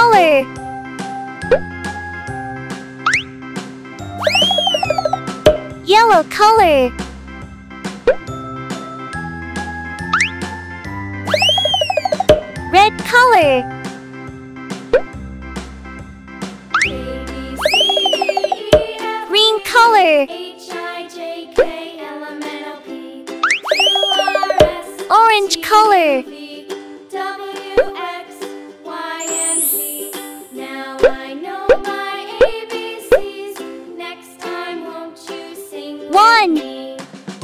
color. Yellow color. Red color. Green color. Orange color. Now I know my ABCs. Next time, won't you sing with 1, me?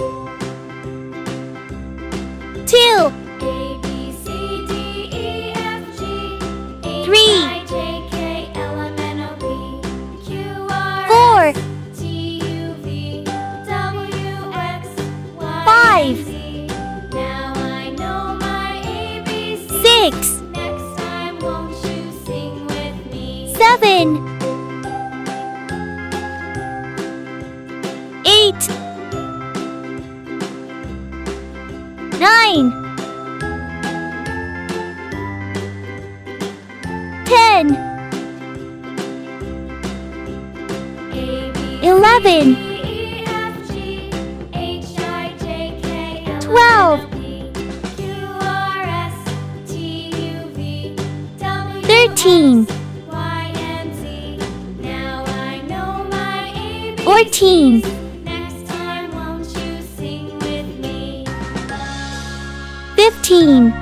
2, A, B, C, D, E, F, G, H, 3, I, J, K, L, M, N, O, P, Q, R, 4, S, T, U, V, W, X, Y, 5, and Z. Now I know my ABCs. 6, Next time, won't you sing with me? 7, 8, 9, 10, A, B, 11, C, E, F, G, H, I, J, K, L, 12, M, N, O, P, Q, R, S, T, U, V, W, 13, X, Y, and Z. Now I know my ABCs. 14, Next time, won't you sing with me? 15,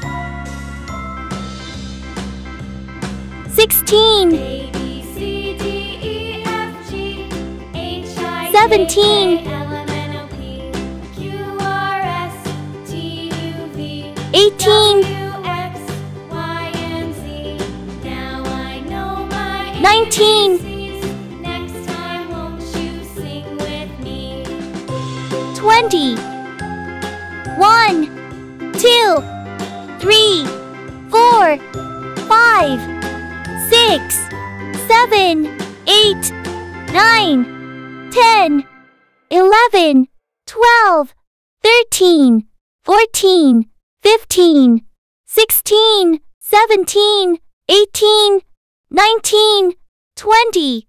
16, A, B, C, D, E, F, G, H, I, 17, J, K, L, M, N, O, P, Q, R, S, T, U, V, 18, W, X, Y, and Z. Now I know my 19, ABCs. Next time, won't you sing with me? 20, 1, 2, 3, 4, 5, 6, 7, 8, 9, 10, 11, 12, 13, 14, 15, 16, 17, 18, 19, 20.